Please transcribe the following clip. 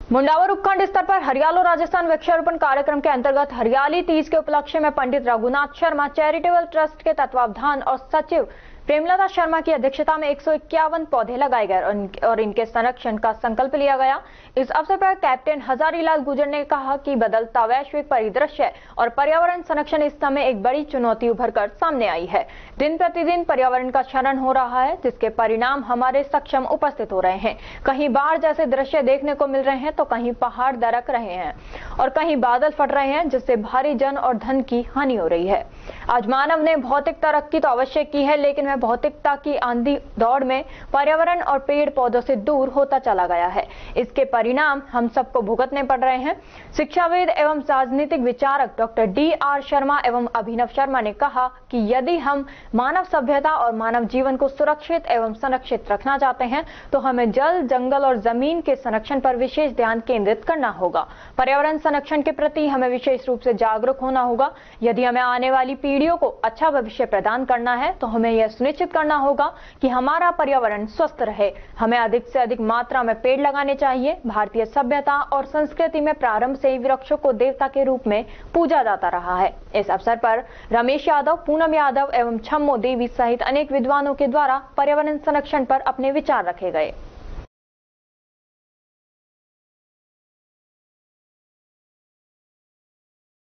मुंडावर उपखंड स्तर पर हरियालो राजस्थान वृक्षारोपण कार्यक्रम के अंतर्गत हरियाली तीज के उपलक्ष्य में पंडित रघुनाथ शर्मा चैरिटेबल ट्रस्ट के तत्वावधान और सचिव प्रेमलता शर्मा की अध्यक्षता में 151 पौधे लगाए गए और इनके संरक्षण का संकल्प लिया गया। इस अवसर पर कैप्टन हजारीलाल गुर्जर ने कहा कि बदलता वैश्विक परिदृश्य और पर्यावरण संरक्षण इस समय एक बड़ी चुनौती उभर कर सामने आई है। दिन प्रतिदिन पर्यावरण का क्षरण हो रहा है, जिसके परिणाम हमारे सक्षम उपस्थित हो रहे हैं। कहीं बाढ़ जैसे दृश्य देखने को मिल रहे हैं तो कहीं पहाड़ दरक रहे हैं और कहीं बादल फट रहे हैं, जिससे भारी जन और धन की हानि हो रही है। आज मानव ने भौतिक तरक्की तो अवश्य की है, लेकिन भौतिकता की आंधी दौड़ में पर्यावरण और पेड़ पौधों से दूर होता चला गया है। इसके परिणाम हम सबको भुगतने पड़ रहे हैं। शिक्षाविद एवं राजनीतिक विचारक डॉक्टर D.R. शर्मा एवं अभिनव शर्मा ने कहा कि यदि हम मानव सभ्यता और मानव जीवन को सुरक्षित एवं संरक्षित रखना चाहते हैं तो हमें जल, जंगल और जमीन के संरक्षण पर विशेष ध्यान केंद्रित करना होगा। पर्यावरण संरक्षण के प्रति हमें विशेष रूप से जागरूक होना होगा। यदि हमें आने वाली पीढ़ियों को अच्छा भविष्य प्रदान करना है तो हमें यह सुनिश्चित करना होगा कि हमारा पर्यावरण स्वस्थ रहे। हमें अधिक से अधिक मात्रा में पेड़ लगाने चाहिए। भारतीय सभ्यता और संस्कृति में प्रारंभ से ही वृक्षों को देवता के रूप में पूजा जाता रहा है। इस अवसर पर रमेश यादव, पूनम यादव एवं छम्मो देवी सहित अनेक विद्वानों के द्वारा पर्यावरण संरक्षण पर अपने विचार रखे गए।